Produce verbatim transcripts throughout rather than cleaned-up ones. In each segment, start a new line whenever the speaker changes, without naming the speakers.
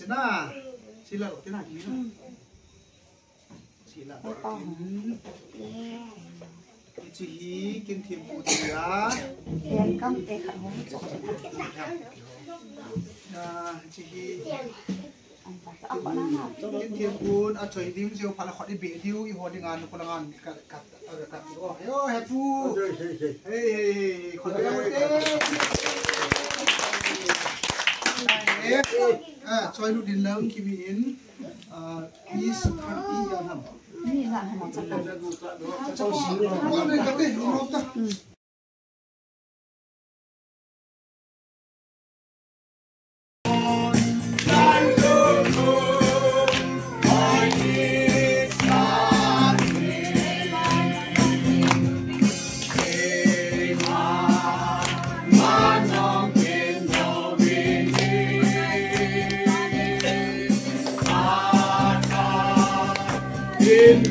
xin na xin là thế nào chị xin là chị kinh thiềm phụ chị á
tiền công để khởi hôn
chị kinh thiềm phụ à trời điêu diêu phải là khỏi đi bể điêu y hồ đi ngàn con ngàn cắt cắt cắt ô hello hẹp phu hey hey khỏi đi đâu thế à chơi lúc đến lớn khi mình à ý sự thằng ý ra thầm
นี่สั่งให้หมอจับก่อน
cho xí vào đây cái cái nó ta in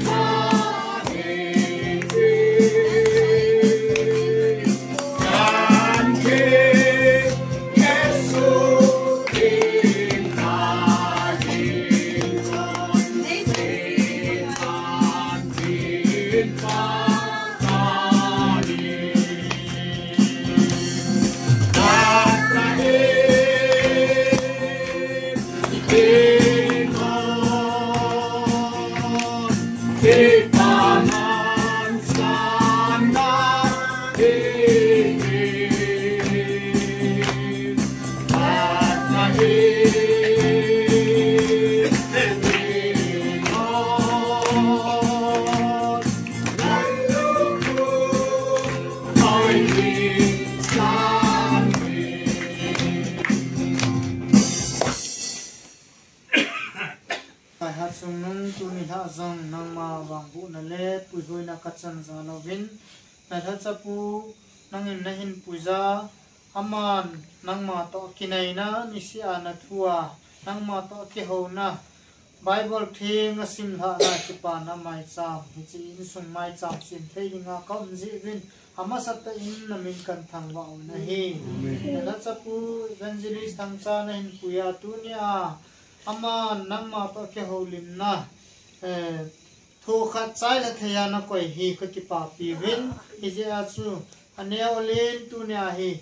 Vin, Nathachapu, Nangin Nahin Puja, Aman, Nangma to Kinaina, Nisia Natua, Nangma to Kehona, Bible King, a Simha, Nakipana, my Sam, it's in some my Sam, Sim, Trading a comes even, Amasata in the Minkan Tanga, Nahi, Nathachapu, Evangelist Tamsana in Puyatunia, Aman, Nangma to Keholimna, eh. Thu khát trái là thầy nó quay hi cái kịp bảo bì vin hi giờ chú anh em lên tu nhà hi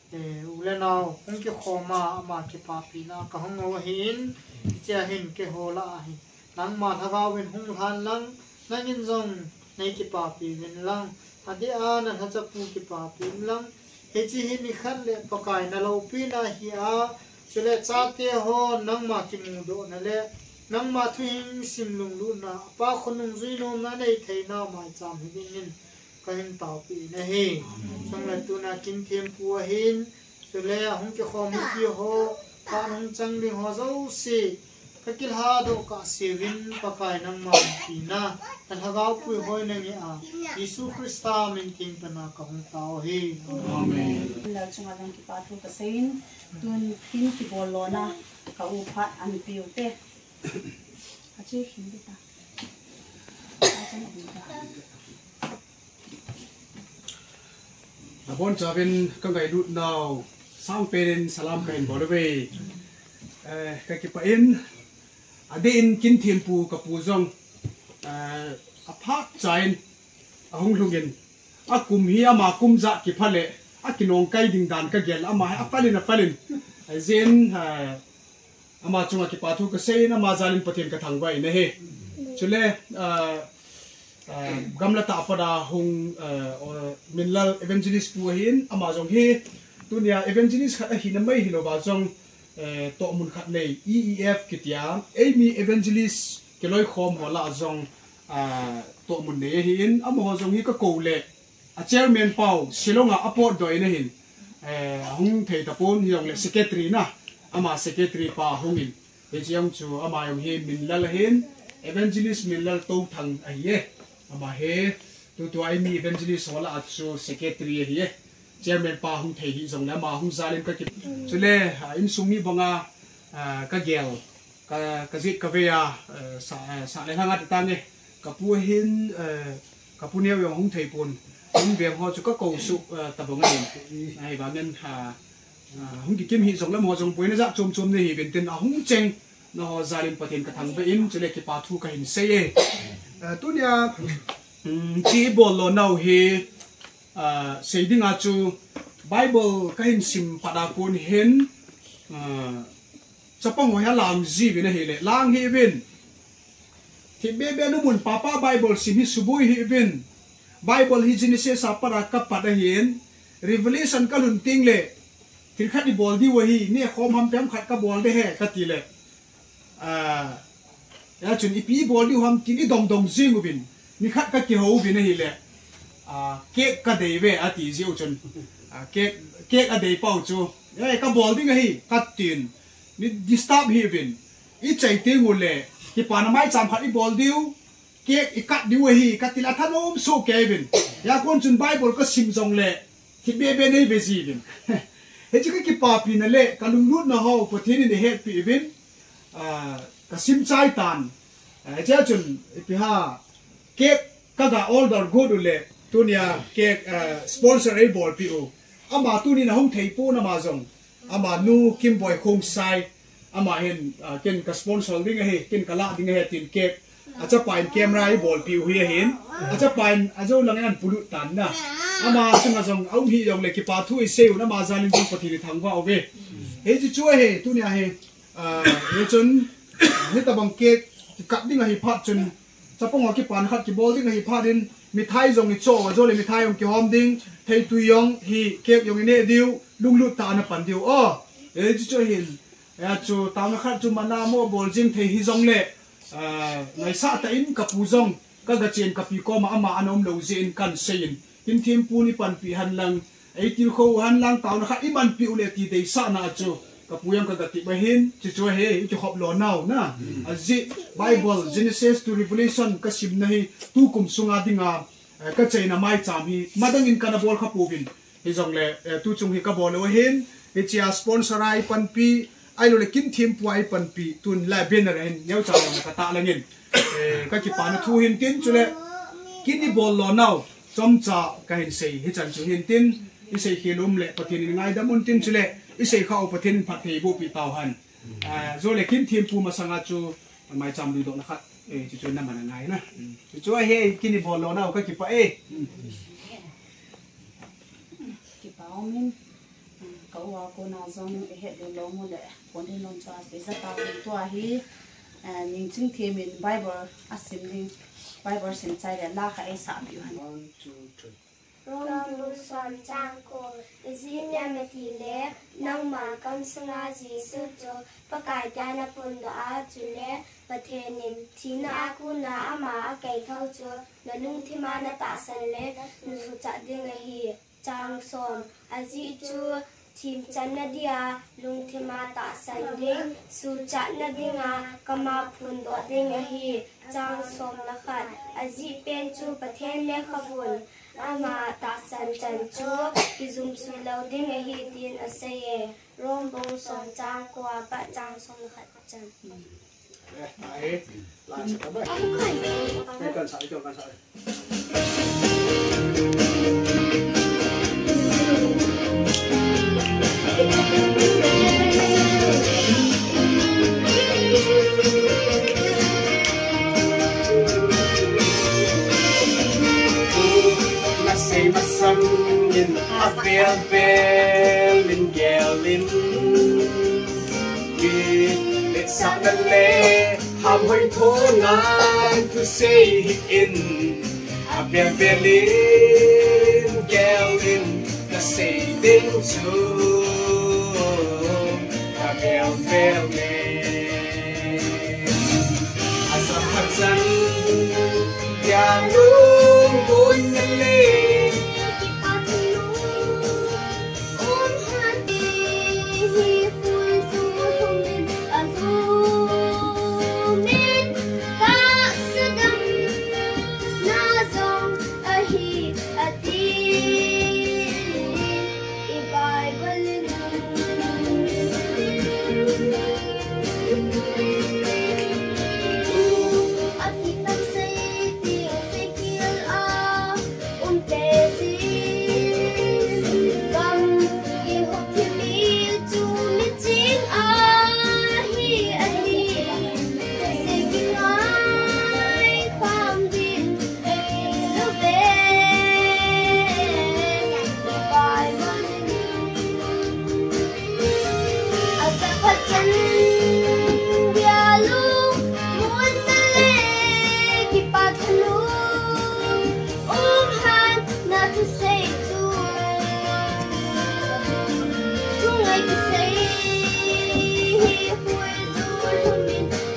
lên nào cũng cái kho mà mà kịp bảo bì na cả hông ngồi hin giờ hin cái hồ lại nắng mà thà vào bên hung than lăng nắng in dòng này kịp bảo bì vin lăng anh đi ăn anh hãy chụp kịp bảo bì lăng hi chỉ hin khát lệ bạc cái na lâu pi na hi à cho lệ chát thế ho nắng mà kịp ngủ độ na lệ nang ma thuing sim lung lu na pa khonung zui nom na nei thei na mai cham hi ding in ka hin tau pi na hi song la tu na kim thiam pu hin so le hong ke khom pi ho pa hong chang ding ho zo si ka kil ha do ka sevin pa kai nang ma pi na tan ha gau pu hoi na ni a Yesu Christa min ting ta na ka hong tau hi amen
la chunga dang ki pa thu ka sein tun tin ki bol lo na ka u phat an piu te achi hin ta
Abon chabin kangai lut now sang peren salam kain bolwe eh ka ki pa in adin kin thiampu ka pu jong eh apha chain ahung lungin akum hi ama kum za ki phale akinong kai ding dan ka gel ama afalin afalin zen ama chunga ki pathu ka sei na ma jalin pathen ka thangbai ne he chule gamla ta pada hung minlal evangelist pu hin ama jong hi tunia evangelist kha hi na mai hi lo ba jong to mun khat nei E E F kitia amy evangelist keloi khom hola jong to mun ne hin ama jong hi ka ko le a chairman pau silonga aport doi na hin hung thei ta pon hi jong le secretary na ama secretary pa hungin e chiang chu ama yong hi minlal hin evangelist minlal to thang ai ye ama he tu tu ai mi evangelist wala achu secretary hi ye chairman pa hung thei hi jong na ma hung zalim ka ki chule in sumi banga ka gel ka ka zit ka veya sa sa le hanga ta nge ka pu hin ka pu neu yong hung thei pon hung vem ho chu ka ko su ta bang ai ai ba men ha hung ki kim hi jong la mo jong poina za chom chom ne hi ben ten a hung cheng nó họ gia đình pathin cái thằng về in cho nên cái pa thu cái hình xây tu nia chỉ bol lo nào he xây đi ngã chu Bible cái hình sim pada pun hen chapang hoya lang gì về này hele lang hi vin thì bé bé nó muốn papa Bible sim hi subui hi vin Bible hi Genesis apa rakap pada hen Revelation kalun ting le thì khát đi bol đi wahi nè khom ham pem khát ka bol de he ka ti le à ya chun ipi bol đi ham ti ni dong dong zing vin ni khát ka ki ho vin hi le à cake ka dei ve a ti ziu chun à cake cake a dei pau chu ai ka bol đi ngai ka tin ni disturb hi vin i chai te ngu le ki pa na mai cham khát đi bol diu cake i kat di wahi ka ti la thanom so kevin ya kon chun Bible ka sim jong le thì bé bé này về gì vậy? Thế chứ cái bà pin này lệ, cái lung lút nó hậu có thế này hết bị vin, à cái sim chai tàn, à chứ chừng bị ha, cái cái cái order go được lệ, tu nia cái sponsor ấy ball piu, ama tu ni na không thấy po na mà dùng, ama nu kim boy không sai, ama hen cái cái sponsor đi ngay, cái cái lạ đi ngay tiền cái, à chứ phải camera ấy ball piu hier hen, à chứ phải à chứ lần này phụ tàn na. Ama sung azong ông hi dong le ki pa thu iseu na ma zalin jong pati thang wa ove he ji chue he tu nia he a he chun he ta bang ke ka ding hi phat chun chapong ki pan khat ki bol ding hi phat din mithai jong ni cho wa zo le mithai ong ki hom ding thei tu yong hi kek yong ne diu lung lu ta na pan diu o he ji chue hin ya chu ta na khat chu mana mo bol jing thei hi jong le a ngai sa ta in ka pu jong ka ga chen ka pi ko ma ama anom lo zin kan sein tin thim pu ni pan pi han lang ai til kho han lang taw na kha iman pi ule ti dei sa na chu ka puyang ka gati ba hin chi chu he chi khop lo naw na azi Bible Genesis to Revelation ka sim na hi tu kum sunga dinga ka chaina mai cham hi madang in kana bol kha pu bin hi jong le tu chung hi ka bol lo hin he chia sponsor ai pan pi ai lo le kin thim pu ai pan pi tun la banner hin nyau cha ka ta langin ka ki pa na thu hin tin chu le kin ni bol lo naw chom cha ka hin sei hi chan chu hin tin i sei khilum le pathin ngai da mun tin chule i sei khau pathin phat thei bu pi taw han a zo le kin thim pu ma sanga chu mai cham du do na khat e chu chu na man ngai na chu chu he kin ni bol lo na ka ki pa e
ki pa omin ka wa ko na zong e he de lo mo le kon hin non cha pe za ta to a hi ning ching the min Bible asim ning Bible sim chai le la kha e sa bi han
one two three
Rom lu son chang ko izimya metile nang man kam sanga jisu cho pakai jana pun do a chule pathenin thina akuna ama kai thau cho nanung thima na ta san le nu su cha ding hi chang som aji chu thim chan na dia lung thima ta san ding su cha na dinga kama phun do ding hi chang som na khat aji pen chu pathen le khabun ama ta san chan chu izum su lo ding hi tin asaye rom bong som chang kwa pa chang som khat chan
ai la sa ba ai kan sa cho kan sa
say my son in a bell bell in yelling it's not the lay how we told on to say in a bell bell in yelling the saving to a bell bell as a hudson yeah long going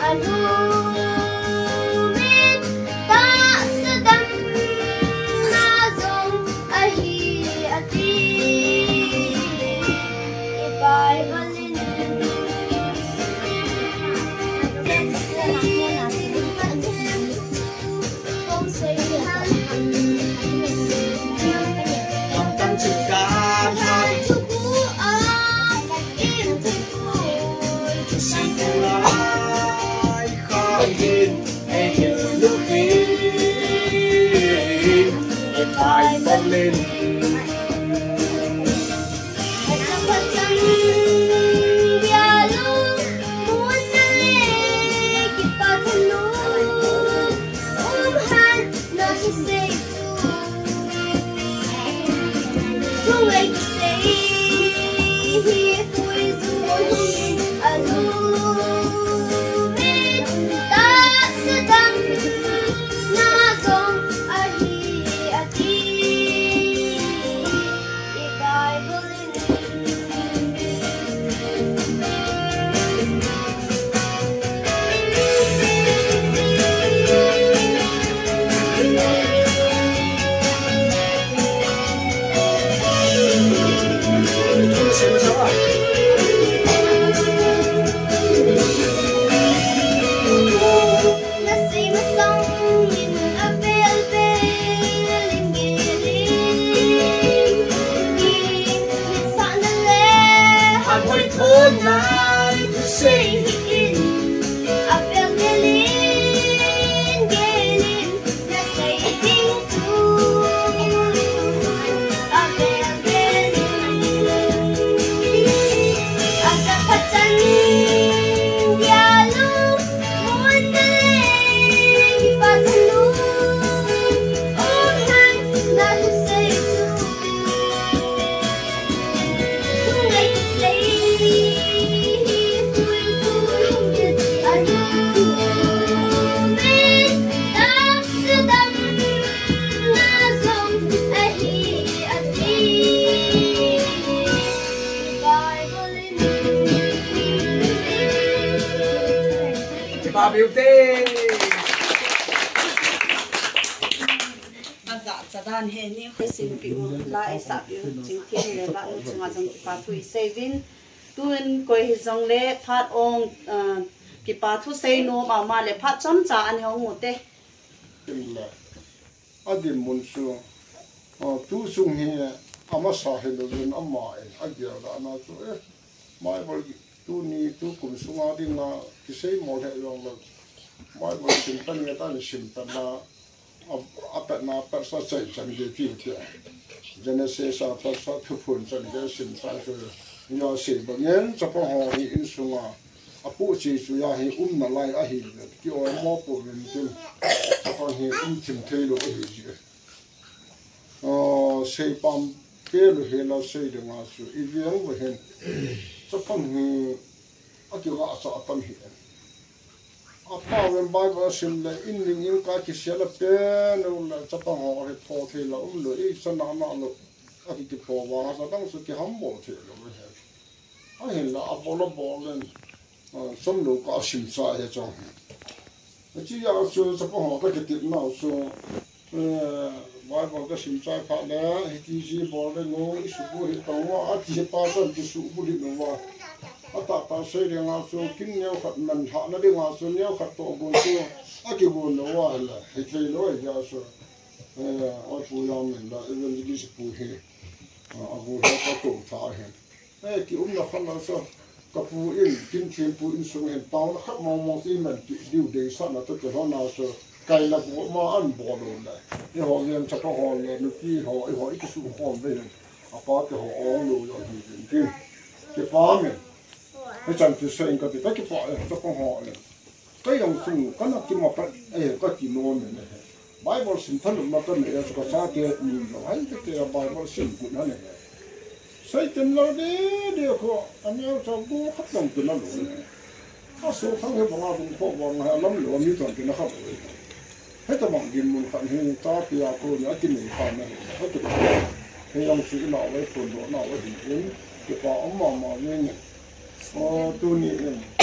dan he ni sim pi la isa pi ching thiên le la nu chunga jong ki pa thui saving tuin koi hi jong le phat ong ki pa thu sei no ma ma le phat chom cha an hong mu te
adim mun su tu sung he ama sa he lo jun amma e agia da na tu e mai bol tu ni tu kum sunga ding na ki sei mo le long lo mai bol tin tan ya ta ni sim tan na apa na persa sai chan ge ti ti jene se sa persa thu phun chan ge sim sa su yo se ba ngen cha po ho ni in sunga apu chi su ya hi um na lai a hi ki o mo po rin tin pa hi um tim thei lo hi ji o se pam ke lo he la se de nga su i viang wa hen cha pam hi a ki wa sa pam hi apa wen Bible sim le in ning in ka ki sia la pe no la cha pa ho he tho the la um lo i sa na na lo a ki ki po wa sa dang su ki ham bo the lo he a hin la apo lo bo len som lo ka sim sa he chang a chi ya su cha pa ho ka ki ti na su Bible ka sim sa pa le he ti ji bo le no i su bu he ta wa a ti pa sa ti su bu li no wa ata ta se de nga so kin neo khat man ha na de nga so neo khat to bo so a ki bo no wa la he te lo e ja so eh o pu ya min da even di se pu he a bo ha ka to ta he eh ki um na khan na so ka pu in kin thien pu in so hen pa na khat mo mo si man diu de sa na to ke ho na so kai la bo ma an bo lo la e ho yen cha ko ho le nu ki ho e ho i ki su ho ve a pa ke ho o lo yo di din ke pa meให้จันทร์เสงก็ติดไปกี่ปอเจ้าของหอเลยก็ยังสูงก็นักที่มาเป็นเอ้ก็ที่โน่นเนี่ยไบเบิลสินทันมาเป็นเนี่ยก็สาเกตมีเราให้ที่เกี่ยวไบเบิลสินกุนั่นเองใส่เต็มเราเดียวเดียวก็อันนี้เราดูขัดลงตัวนั่นเลยถ้าสู้ทั้งเหตุว่าเป็นพวกวังฮะล้ำหลวมมีตอนกินนะครับให้ตะบังกินมันขันให้ตาเปียโคนเนี่ยกินหนึ่งคำนั่นเขาจะให้ยังซื้อหน่อไว้คนหน่อไว้ถึงเองเก็บเอาอมมามาเนี่ยโอ้ตัวนี้เอง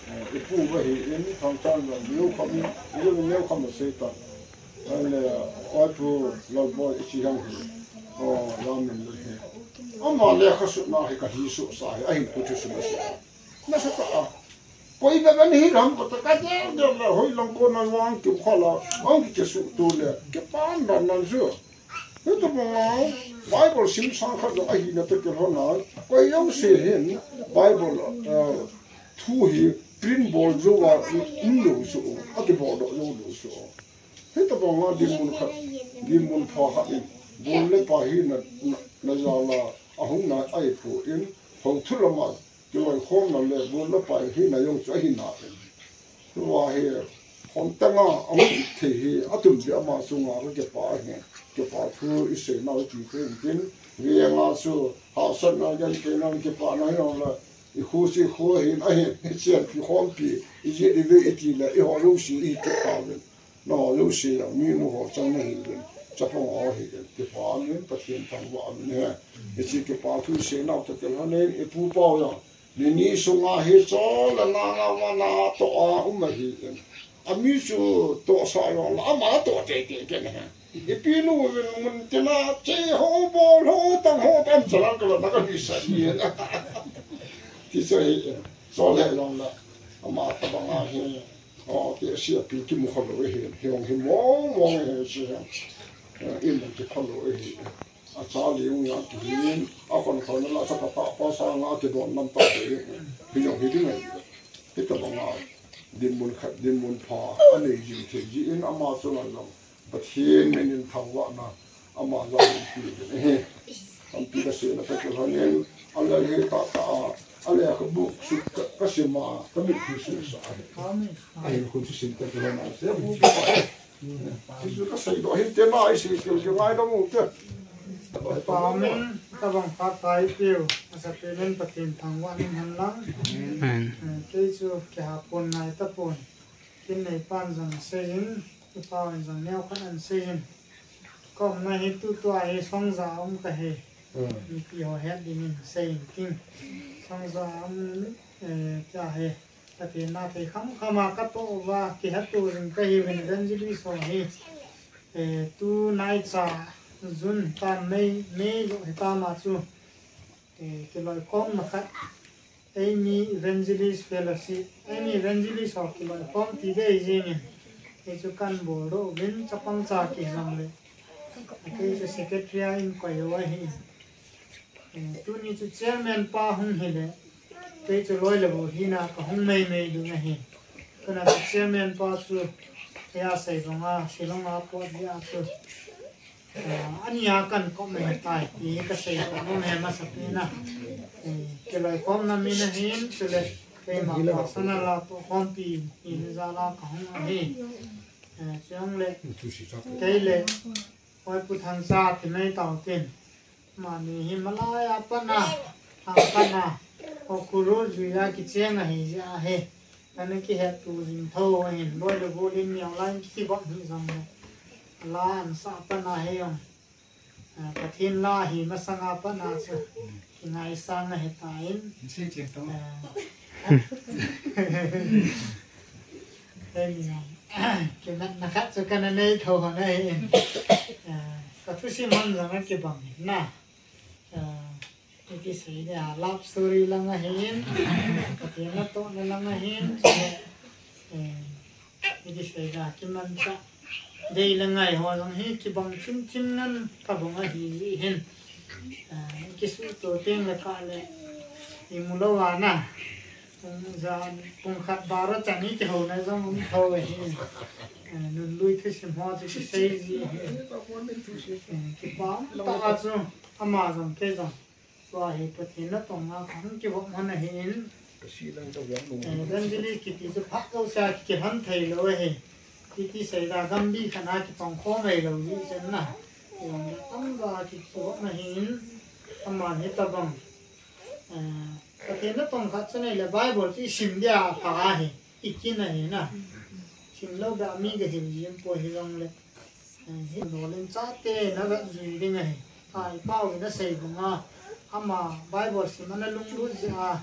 อีผู้ก็เห็นทางการเราเลี้ยวคำเลี้ยวเลี้ยวคำมาเสกตันอันนี้อ้อยผู้เราบ่อยชี้หังหีอ๋อเราเหมือนเลยอามาเลี้ยข้าสุดน่าให้กันที่สุดสายไอ้ผู้ที่สุดสายน่าสักอ่ะก็อีแบบนี้เราก็ตะการเดียวเดียวเลยเฮ้ยลองคนนั้นวางจุดข้อละอันที่จะสุดตัวเลยเก็บบ้านดันนั่นสิเฮ้ยตัวเราไบเบิลสิมสังขัดไอ้หินตะเกียบหัวหน้าก็ยังเสียเห็นไบเบิลเอ่อทูฮีปริ้นบอลจูว่าอินโดสูอัติบอลโยโดสูเฮ้ยตัวเราดิมุนขัดดิมุนพอขัดบอลเล็กพอหินนั่นนั่นจะละอาหุ่นน่ะไอ้ผู้อินพงทุลมาจะว่าข้อนั่นเลยบอลเล็กพอหินน่ะยังจะหินน่ะตัวว่าเฮ้คนตั้งอ่ะเอาที่เฮ้อตุ่มเดียวมาส่งอ่ะก็เก็บไปเฮ้เก็บไปคืออิสระน่าจะจีบกินเรียงอ่ะสู้หาสันน่ะยังเก่งน่ะเก็บไปนั่นนั่นละอีคู่สิคู่เห็นไอ้เห็นเสียงที่ข้อมปีอีเจดีเวอีทีละอีหัวลูกศิษย์อีเก็บไปเลยน่าลูกศิษย์มีมือหัวจังไม่เห็นจะพงเอาเห็นเก็บไปเนี่ยประเทศทางวันเนี่ยอีสิเก็บไปคือเสียงน่าจะเกิดอะไรอีผู้เป้าอย่างนี่นี่ส่งอ่ะเฮ้จอละนางอ่ะวันน่ะตัวอ่ะอุ้มมาเห็นอามิจูตัวสายวันละอามาตัวเด็กๆกันนะอีพี่นู้นมันจะน่าเจ้าหัวบอลหัวตั้งหัวตั้งสลังกันแล้วนักนิสัยเนี่ยที่สุดสอนให้เราละอามาตะบังอาเฮียอ๋อที่เสียปีที่มุขเลยเห็นเห็นเห็นมองมองเห็นเสียอินมันจะขลุ่ยเห็นอาจารย์เลี้ยงยากินอาคนเขานั่นละสักตาภาษางาจะโดนน้ำตาเลยเห็นอย่างเห็นที่ไหนที่ตะบังอาดินมุนขัดดินมุนพาอันนี้ยิงเทียนอามาส่วนเราประเทศไม่นินทาวะนะอามาเราปีนี้ทำปีละเสียนะแต่ก็เขาเนี่ยอะไรเหตุตาตาอะไรก็บุกสุดก็เสียมาก็ไม่คือสุดสายไอ้คนที่สิ่งแต่ก็ไม่เสียบุกไปที่สุดก็ใส่ดอกเห็นเจ้าหน้าสิ่งเกี่ยวกับไอ้ดอกมุกเจ้า
ปามินตะบังพัดไตเปียวอาศัยเป็นปฏิทางวันหันหลังเกี่ยวกับแก่ปนในตะปนกินในปานจังเสียงที่ปานจังแนวขันเสียงก็ไม่เห็นตัวตัวไอ้สองสาวมันก็เห็นมีปีหัวเห็ดดินเสียงจริงสองสาวเอ่อจะเห็นแต่ที่น่าที่คำขมากัตโตว่าเกี่ยวกับตัวจึงก็เห็นเป็นเรื่องที่ดีสุดเอ่อตัวนายจ่าจุนตามไม่ไม่รู้ตามมาจูเอ่อที่ลอยคอมนะครับไอ้มี evangelist fellowship ไอ้มี evangelist ออกที่ลอยคอมที่ได้ยินไอ้จุกันบูโรวินจะปังจากที่จังเลยไอ้จุ secretary อินคอยว่าเห็นเอ่อตัวนี้จุ chairman ป้าหงเห็นเลยไอ้จุลอยเลยบุหินาก็หงไม่ไม่ดูนะเห็นก็น่าจะ chairman ป้าจูเฮียใส่ลงอ่ะสิลงอ่ะพอดีอ่ะจูอันนี้อาการก็ไม่ตายยี่ก็ใช่ก็ไม่มาสักทีนะเกี่ยวกับความนั้นมีนะเห็นสุดเลยไปมาพัฒนาละตัวความปีอินซาลาของอันนี้จังเลยเกลี่ยไว้พุทธันซาที่ไม่ต่อกินมานี่ฮิมาลายปนะอาปนะโอคุรุจุยากิเจงหิจาเฮอันนี้ที่เหตุตัวจินโตเห็นด้วยดูบุรินอย่างไรที่บอกที่จังเลยลาอันสาปนาเฮียงกฐินลาหิมาสังอาปนาสุที่ไงสังเหตุตายใช่เจ็บตัวเฮ้ยกินนั่นนะครับสุกันนั่นเลยโทรนั่นเองก็ทุกสิ่งมันจะไม่เก็บบังนะที่สิ่งเนี่ยลับสตอรี่ลังเห็นกฐินนั่นโตนั่นลังเห็นที่สิ่งเนี่ยกินมันจะได้ลังไงหัวลังเห็นที่บางชิ้นชิ้นนั้นกับบังเห็นที่สุดตัวเต็งเลยก็เลยอิมุลวานะจะปุ่งขัดบาร์จันนี่จะหัวในจังมันเท่าไหร่นุ่นลุยที่สิมหัวที่ใส่จีที่บ้านตาจูอามาจังเกจังว่าเหตุที่นั่นตรงนั้นขันที่บอกมันเห็นเรื่องนี้คิดที่พักเอาใส่ที่หันไทยเลยที่ที่ใส่ดากัมบีขนาดที่ต้องข้อไม่เราดิฉันนะตั้งว่าที่บอกมันเห็นอามาเหตุตบังประเทศนั้นต้องขัดสนเลยไบเบิลที่ชิมเดียพาเหอีกที่ไหนนะชิมแล้วแบบมีก็เห็นยังปวดหัวเลยเห็นโดนเล่นจัดเต้นะแบบจุยดิ้งไงไอ้เป้าเนี่ยใส่ผมอ่ะอามาไบเบิลสิมันลุงรู้สิอ่ะ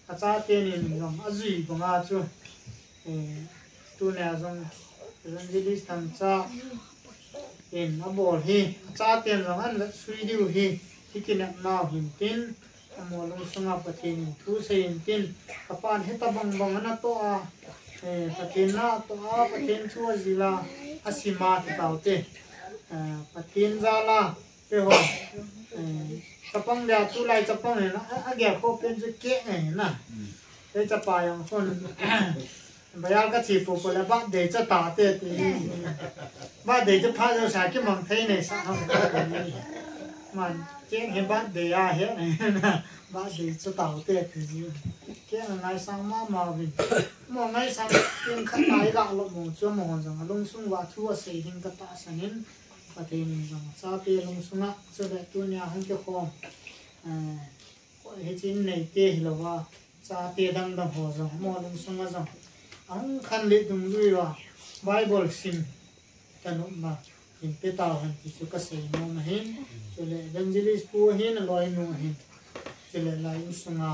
a cha te ni ram a zui bonga chu e tu ne azong evangelist tham cha in a bol hi a cha te ram an sui diu hi hikin na hin tin amo long sunga pathin thu sein tin kapan heta bang bang na to a e pathin na to a pathin chu zila asima ti taute pathin zala pe ho chapang dia tu lai chapang ne na a ge ko pen ju ke ne na te chapa yang phon bayal ka chi pu pu la ba de cha ta te ti ba de cha pha jo sa ki mang thei ne sa ha man chen he ba de ya he na ba de cha ta te ti ji ke na ngai sang ma ma vin mo ngai sang pen khat nai ga lo mo chu mo jang long sung wa thu a se hin ka ta sanin pathin jang cha pe long sunga chu le tu nya hong ke khom a he chin nei te hilowa cha te dang dang ho jang mo long sunga jang ang khan le dung lui wa bible sim tanum ma in pe ta han ti chu ka se no ma hin chu le evangelist pu hin loi no hin chu le lai sunga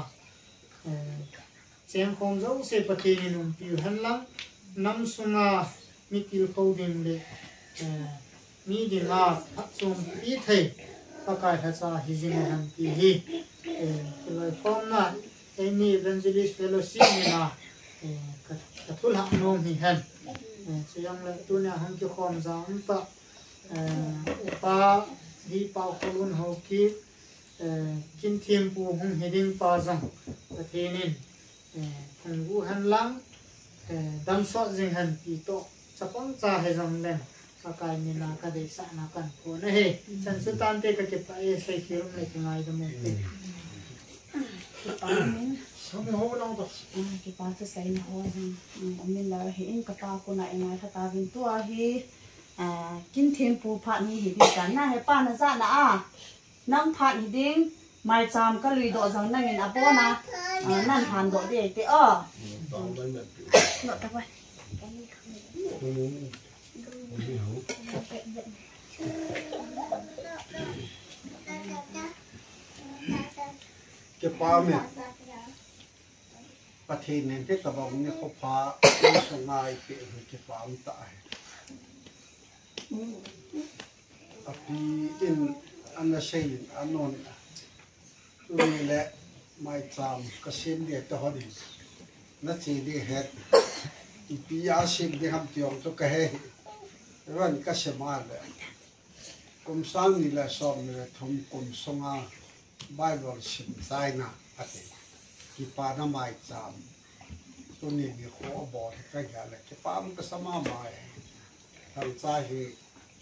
chen khom zo se pathin num pi han lang nam sunga mi til kho din le mi di ma chum pi thei ka kai tha cha hi jing han ti hi e loi khom na e ni evangelist fellowship ni na ka thul ha no mi han chu yang le tu na ham ki khom za um ta pa hi pa khulun ho ki kin thiem pu hung heding pa jang pathenin khung gu han lang dam so jing han ti to chapang cha he jang len ka kai ni na ka de sa na kan ko na he chan su tan te ka ke pa e sai khirum le ngai da mo te
Không có hố đâu đâu.
Cái ba cái say nó hoa mình là hiện cái ba con này ngay thật ta viên tua hi à kinh thiên phù phạt hi hi đi cả na hay ba na ra na à năm phạt hi đinh mai cham cái lưỡi độ rằng năng in abo na năng hàn độ đi thế ờ nó ta vậy
cái ba mẹประเทศนี้ที่กระบอกนี้เขาพาผู้สง่ายเปลี่ยนเก็บความตายอภิอินอันนั้นเช่นอันนนตัวนี้แหละไม่จำก็เช่นเดียวตัวนี้นัดจีดีเฮ็ดอีปีอาชีพที่ทำที่องตัวก็เฮ็ดวันก็เชื่อมาเลยกรมสร้างนี่แหละสอนนี่แหละทำกรมสง่ายไบเบิลสิบใจนะประเทศที่ป่าน้ำไม้จามตัวนี้มีข้อบอดใกล้กันเลยที่ป่ามันก็สมาไม้ทางใจเหตุ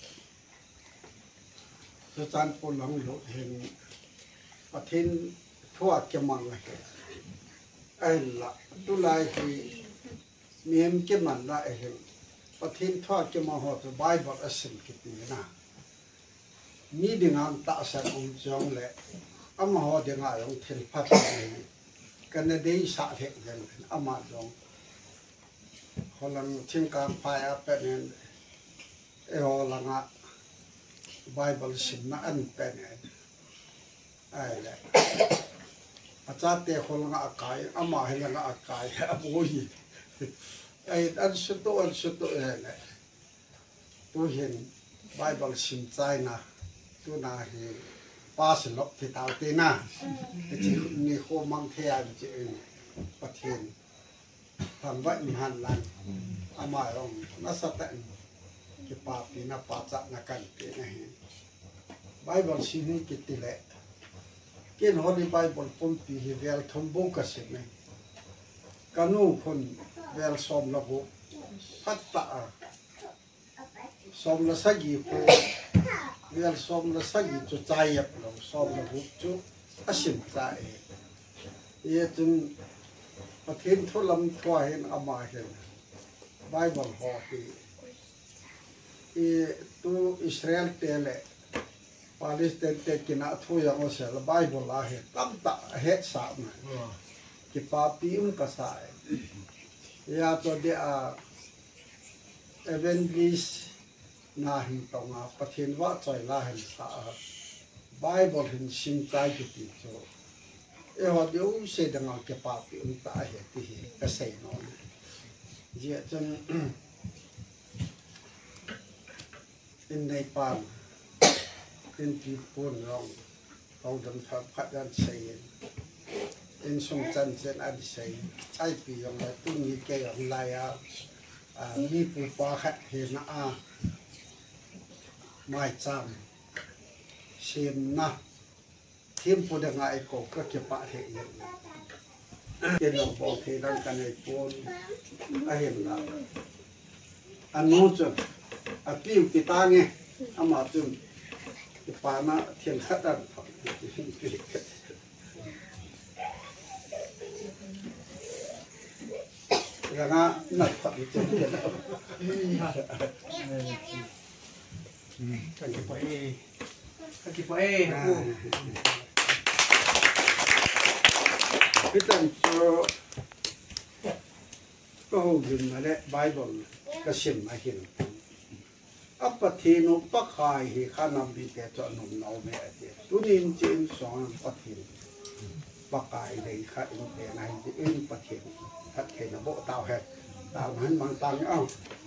จะจานปนหลังหลุดเห็นประเทศทั่วเกี่ยมันเลยไอ้ละตุลายที่มีมเกี่ยมันละเห็นประเทศทั่วเกี่ยมันหอดไบเบิลสิบกิตนี่นะมีดิ่งอันตะเสนองจงเลยอามาหอดิ่งอันองเทนพัดเลยกันในดีสะเทกันอามาจงคนลังทิ้งการพายเป็นเออลังอ่ะไบเบิลสิบนั่นเป็นไอ้แหละอาจารย์เตะคนลังอากายอามาเห็นลังอากายอาบุยไอ้อันสุดตัวอันสุดตัวเองเนี่ยตัวเห็นไบเบิลสิบใจนะตัวน่าเห็นป้าสลบที่ตาวตีน่ะที่นี่โคมังเทียนจีนประเทศทำไว้มีหันลันอามาลงนัสตันที่ป้าปีน่ะป้าจับนักกันตีน่ะเห็นไบเบิลสิ่งนี้กิตติเละเกี่ยนฮอลีไบเบิลปุ่มปีเวลทมบุกกสิไหมกันูคนเวลสมละหุพัตตาสมละสักกี่คนเรียนสมละสักจุดใจยับเราสมละหุบจุดอาชิมใจเยจนประเทศทุลำทั่วเห็นอามาเห็นไบเบิลฮอปีเอตัวอิสราเอลเตเลปาเลสไตน์เตกินาทั่วยังว่าเสียละไบเบิลลาเห็นตั้มตะเฮ็ดสามกิปาปีมกษายยาตัวเดียเอเวนลิสนาหินตรงอาประเทศว่าใจลาเห็นสาไบเบิลเห็นชิมใจกิติโจ e ho deu se danga ke pa pi un ta he ti ka sei no je chen in nei pan in pi pon rong au dam tha phat dan sei in sung chan chen ad sei ai pi yong la tu ni ke yong la ya mi pu pa khat he na a mai cham sim na thêm phụ được ngại cổ các kiệp bạ thể hiện trên lòng bộ thì đang cần này bốn ai hiện là anh nô chừng à tiêu kỳ ta nghe anh mà chừng kiệp bạ nó thiền khát đàn là ngã nợ phật trên tiền
cái kiệp bạ cái kiệp bạ
cái tên cho câu dừng mà đấy Bible cái sim mà hiện áp bát thiên nó bắc hải thì khả năng bị cái cho nó nấu mẹ thế tu nín trên sóng bát thiên bắc hải này khả năng cái này thì in bát thiên thật cái nó bộ tàu hết tàu hắn mang tăng nhau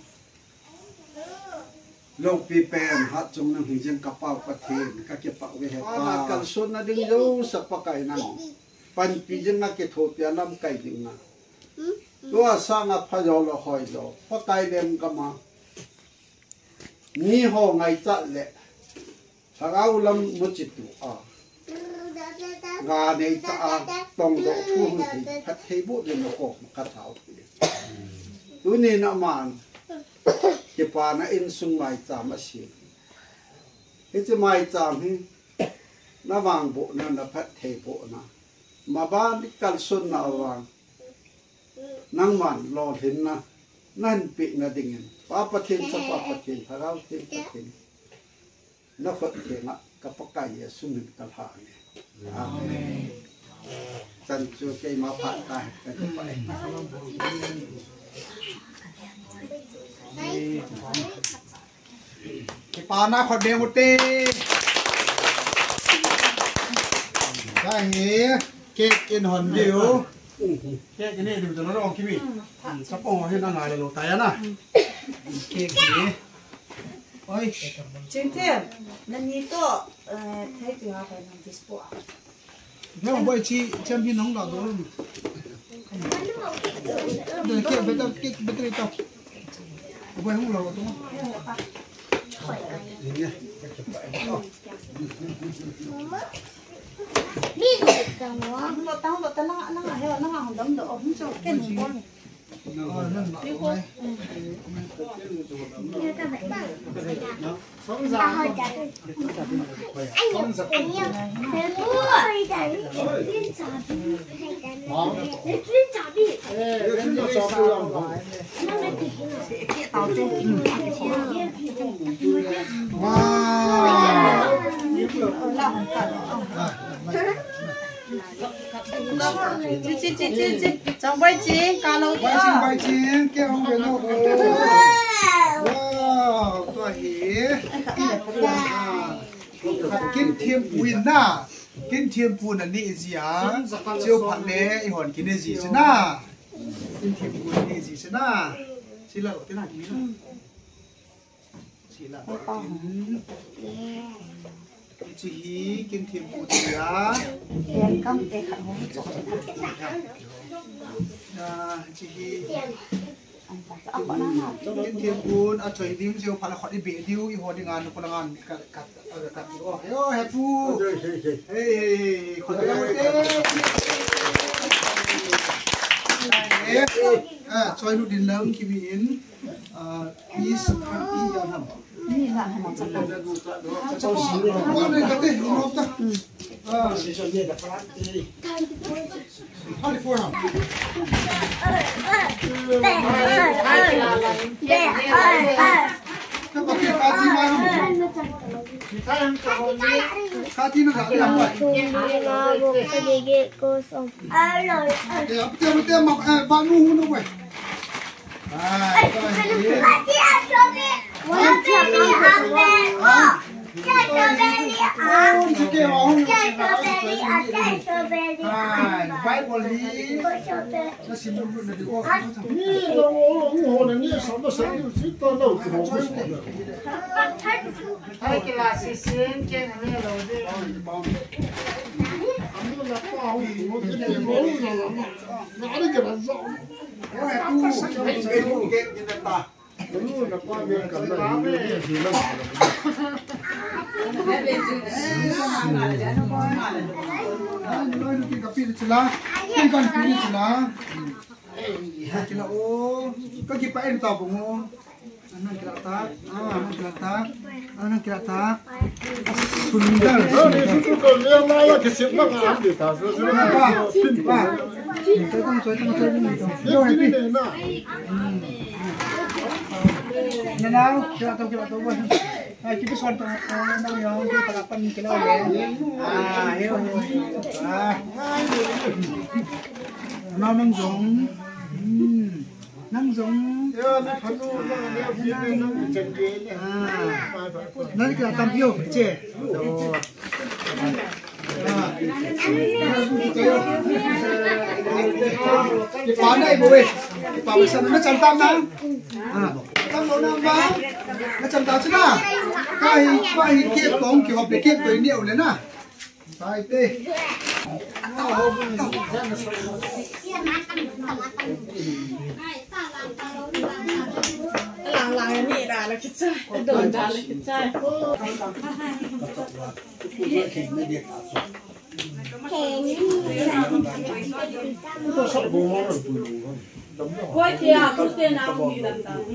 lộc pi pen hát trong năng hình dung kapal bát thiên các cái bảo vệ hết à cần xuân nó đứng đâu sắp bắc hải năng pan pi jeng na ke tho pia lam kai ding na to sa nga pha jo lo hoi jo pa kai dem ka ma ni ho ngai cha le thagau lam mu chi tu a ga nei ta a tong do thu hu thi phat thei bu de no ko ka thau tu ni na man ke pa na in sung mai cha ma si he che mai cha hi na wang bu na na phat thei bu na mà ba đi cắt xuân nào vàng năng mặn lò thìn na nan bị na đình ba bát thiên sa ba bát thiên thà rau thiên bát thiên nó phật thiên á các bác cái gì xuân hình các hạ này amen chân chưa cây mà phạt cái cái cái
cái pa na khói bèo một tê cái gì cái cái hòn điếu cái cái này được cho nó rong kia bị sắp bông hết đang ngài là lỗ tay à cái gì ôi
chính thế nên như to thấy cái hoa phải làm dispo
nếu mà bây chi xem phim nóng đỏ rồi được cái bây giờ cái bây giờ tao bây không lâu đúng không
đi được không á?
nó tao nó tao nó nó hay nó hàng đấm đổ không cho cái này con đi con
như các bạn bảo ta hơi chạy anh anh yêu thế ôi chạy chuyên trả đi hay chạy chuyên trả đi
chuyên trả đi làm gì
nó mới tỉ
cái tàu chung
wow
chị chị chị chị chị trong bay chị cá lâu
bay chín bay chín cái ông về đâu wow tôi hiểu kinh thiêm bùn na kinh thiêm bùn là gì gì à chiêu phật lệ ý hồn kinh gì chứ na kinh thiêm bùn là gì chứ na chỉ là cái này gì nữa chỉ là chỉ kinh thiêm bùn gì à
tiền công để khẩn hồn
chỉ kinh thiêm bùn à trời điêu chiêu phật là khỏi đi bể điêu ý hồn đi ngàn nó còn ngàn cắt cắt cắt ô ô hẹp phu hey hey khỏi đi đâu thế à chơi nút đỉnh lớn khi biển à ý sự tham ý giao tham
นี่สั่งให้หมดสักคน
cháu xí rồi nó đây cái cái nó ta à
chỉ cho nghe được phát đi
hai mươi bốn hả các bác kia cá ti mai không cá ti nó gặp cái làm vậy để ấp tiêu tiêu mọc ba nu nó vậy à
Hai cái là xí xín trên này rồi đi.
Có kịp em tàu của ngô anh kira tak ah anh kira tak anh kira tak sundar
itu kalau yang kesip nak ambil tas,
apa apa kita kan cuy kan cuy ini tu yo happy ni nào kira tahu kira tahu buat ah kita suan tu nang yang tu pelapan kilo le ah yo ah nang nang zong nang zong
ya ni panu nak dia dia nak cengkeh ni.
nanti kita tampil je di pandai boleh di kawasan macam tanam tanam tanam bang macam tahu cina kai kai kiat tong kiat hop kiat tu ini oleh na kai teh
Lang-lang ni dah lah kita, don dah lah kita.
Itu sok bohong tu.
Kau tiap tu tiap nak ni dah tahu.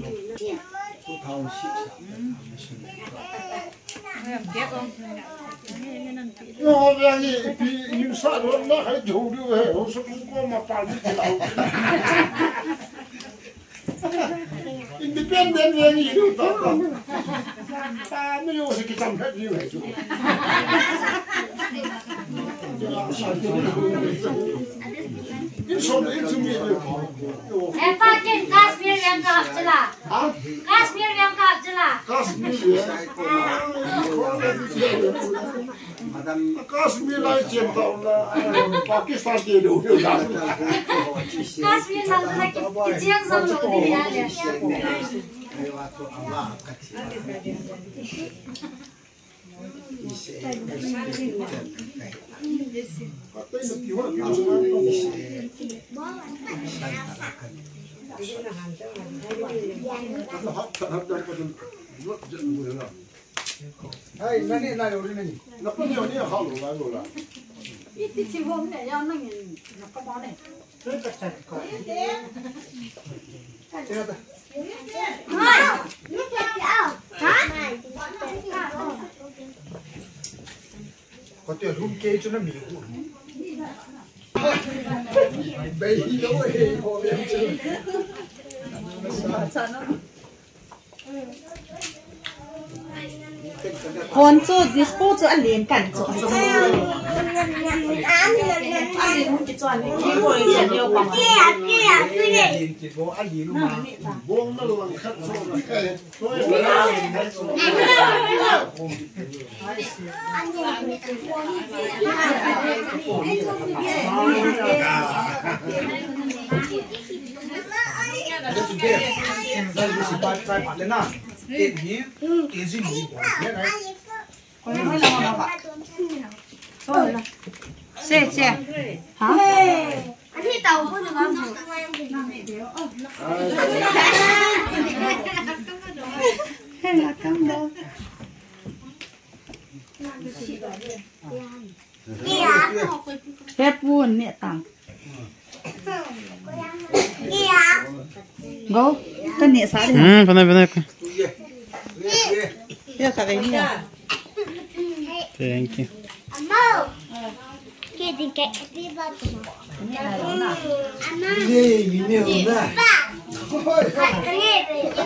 Yo yang ni pi yusa lo nak hai jauh dia hai, usah kau makan dia tahu. Independent yang ni tu tahu. Apa ni yo sekitar kat dia hai tu.
Eh pakai Kashmir yang kap jelah. Kashmir yang kap jelah.
Kashmir Kashmir lah cinta lah. Pakistan dia dulu.
Kashmir nang lagi keciang sama dia ada.
hai nani nani ori nani
Nak pun ni hal lu lah lu lah.
Itu cium ni yang nang nak kau mana?
Kita cari kau.
cina tak
Hai, ni kau. Ha?
có tiền room kê cho nó mì bây giờ ơi họ biết chưa
คนจูดดิสโพจูอันเลียนกันจูอันเลียนมันจะจวนที่บริเวณเดียวกัน
liền chỉ có ăn gì luôn mà
Buông nó luôn khát số là cái.
đây là sự bài trai bạn lên nào tiền gì tiền gì mình bỏ thế này
con nói là mà bạn thôi là xe xe hả
Anh đi tàu có được không?
hay là cam đâu phép buồn mẹ tặng gấu tên nhẹ sáng đi
Hmm, benar benar.
ya cả cái gì à
Thank you.
Amau. Kia đi kẹt đi vào tụi
gì gì nhiều nữa
Hãy subscribe cho kênh Ghiền Mì Gõ để không bỏ lỡ những video hấp dẫn.